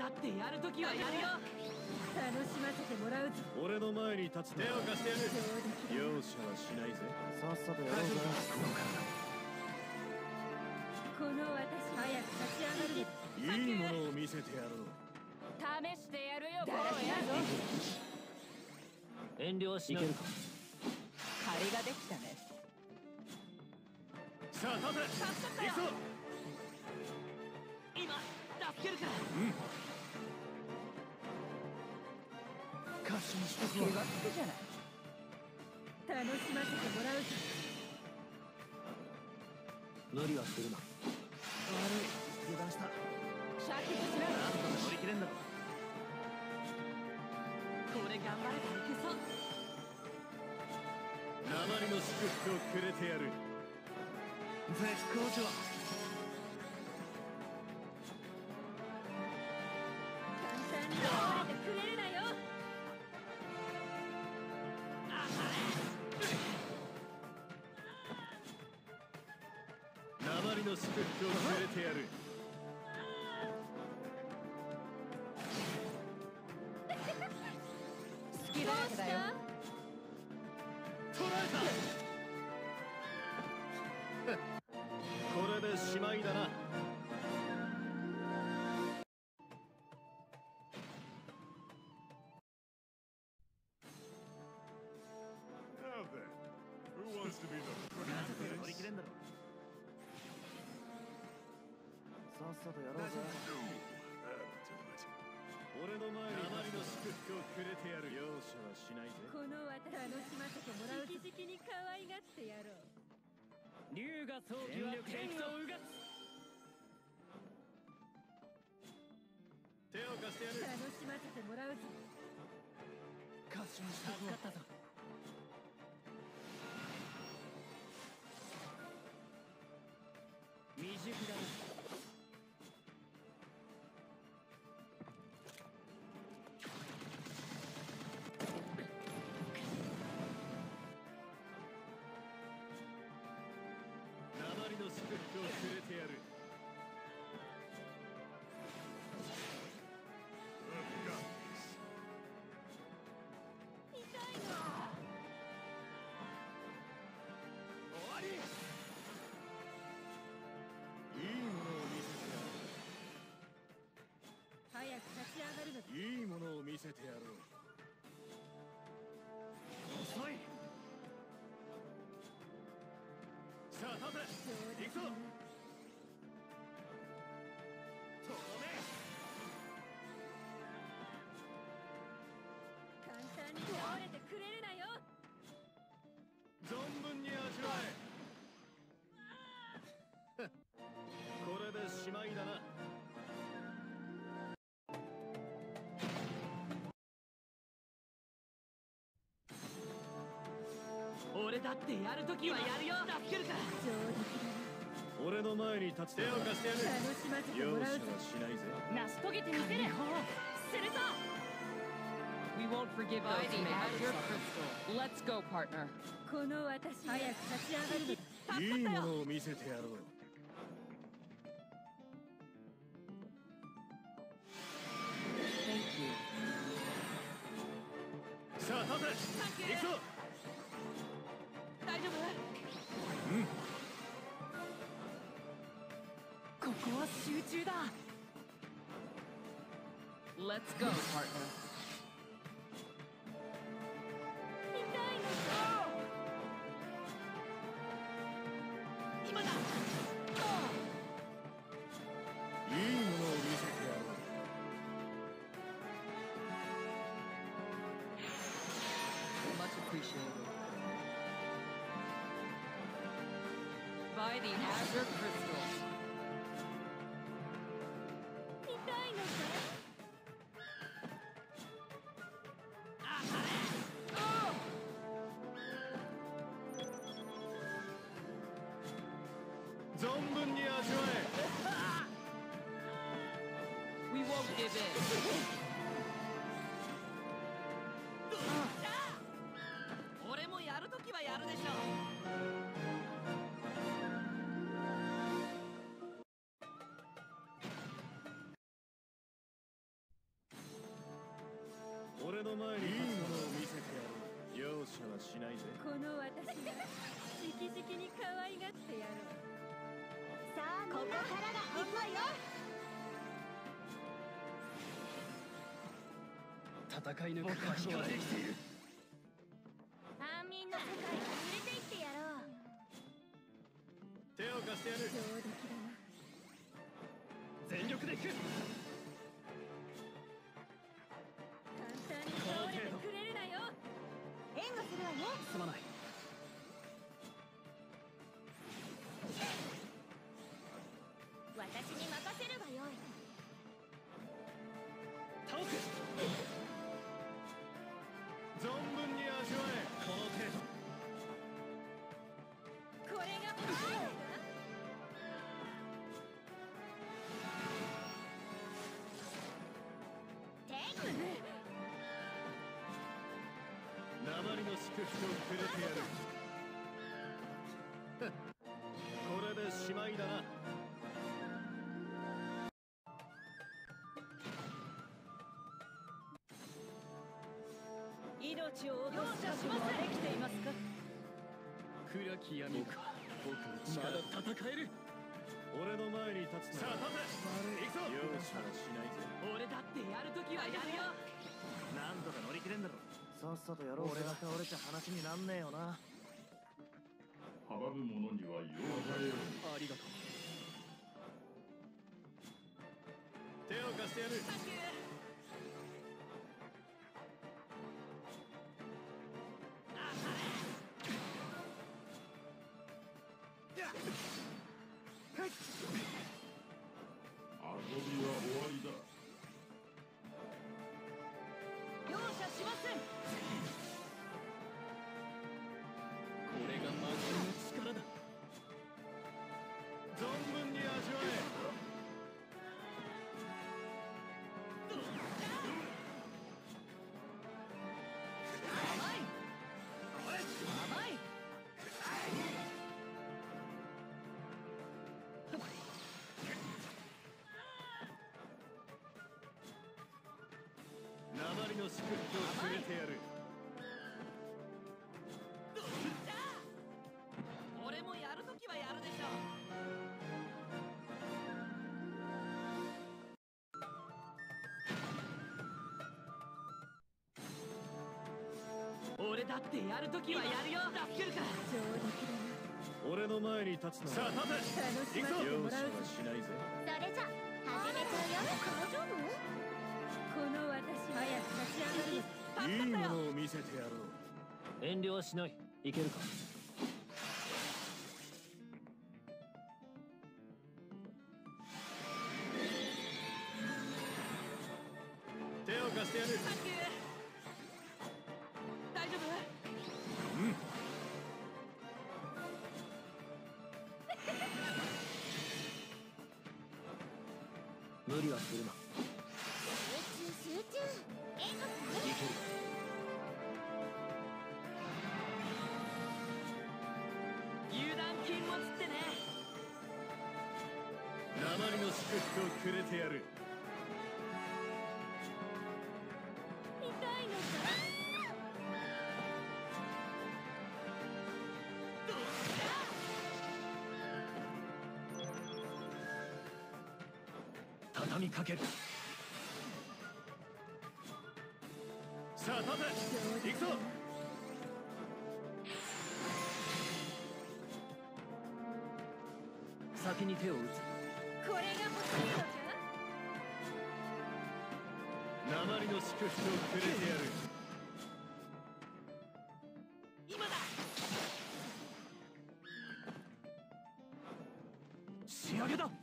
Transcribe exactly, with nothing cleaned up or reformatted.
だってやるときはやるよ。 楽しませてもらうぞ。 俺の前に立つ手を貸してやる。容赦はしないぜ。 さっさとやろうぜ。 この私早く立ち上がるで。 いいものを見せてやろう。 試してやるよ。 だらけだぞ。 遠慮はしない。 借りができたね。 さあ立て。行くぞ。 今助けるから。 うん歌手にして気がつくじゃない。 楽しませてもらうぞ。 無理はするな。悪い、油断した。 シャキッとしな。 なんとか乗り切れんだろ。 これ頑張ればいけそう。 鉛の祝福をくれてやる。 絶好調。 簡単に倒れてくれるなよ。 鉛の祝福をくれてやる。 好きだらけだよ。 捕らえた。これでしまいだな。 乗り切れんだろ。さっさとやろうぜ。 俺の前に鉛の祝福をくれてやる。容赦はしないぜ。 この私楽しませてもらうぞ。じきに可愛がってやろう。 龍が早期は天をうがつ。 手を貸してやる。 楽しませてもらうぞ。 歌手にして助かったぞ。未熟だな。 鉛の祝福をくれてやる。 痛いの。 終わり。いいものを見せてやろう。 早く立ち上がるのだ。 いいものを見せてやろう。 遅い。 さあ立て。行くぞ。とどめ。 簡単に倒れてくれるなよ。 存分に味わえ。これでしまいだな。 俺だってやるときはやるよ。助けるから。 上出来だな。 俺の前に立つ。手を貸してやる。 楽しませても容赦らうぞ。 はしないぜ。 成し遂げてみせる。するぞ。We won't forgive those who may have your crystal. Let's go, partner. この私早く立ち上がるのだ。 いいものを見せてやろう。 Thank you. さあ立て。行くぞ。 大丈夫？ うん。 ここは集中だ。Let's go, partner. 痛いの。 今だ。 いいものを見せてやろう。 Much appreciated. By the Azure Crystals. 痛いのか。 存分に味わえ。 We won't give in. 俺もやるときはやるでしょ。 戦い抜く覚悟ができている。 安眠の世界に連れて行ってやろう。 手を貸してやる。 上出来だな。 全力で行く。 簡単に倒れてくれるなよ。援護するわね。 すまない。 私に任せればよい。 倒す。 存分に味わえ。 この程度。 これが欲しいのか。 鉛の祝福をくれてやる。これでしまいだな。 命を落とす覚悟はできていますか。 暗き闇か。僕の力まだ戦える。 俺の前に立つな。さあ立て。行くぞ。容赦はしないぜ。 俺だってやるときはやるよ。 なんとか乗り切れんだろ。さっさとやろう。俺が倒れちゃ話になんねえよな。 阻む者には容赦よ。 ありがとう。 手を貸してやる。 サンキュー。 遊びは終わりだ。 容赦しません。 これが魔人の力だ。 存分に味わえ。 甘い甘い。 鉛の祝福をくれてやる。 俺もやるときはやるでしょ。俺だってやるときはやるよ。助けるから。 上出来だな。 俺の前に立つな。さあ立て。 楽しませてもらうぞ。 容赦はしないぜ。 それじゃ始めちゃうよ。大丈夫？この私早く立ち上がる。 いいものを見せてやろう。 遠慮はしない。いけるか。 手を貸してやる。 サンキュー。大丈夫？ うん。 無理はするな。 集中集中。援護する。 いける。 油断禁物ってね。 鉛の祝福をくれてやる。 痛いのか。 畳みかける。 さあ立て。行くぞ。 先に手を打つ。 これが欲しいのか。 鉛の祝福をくれてやる。 今だ。 仕上げだ。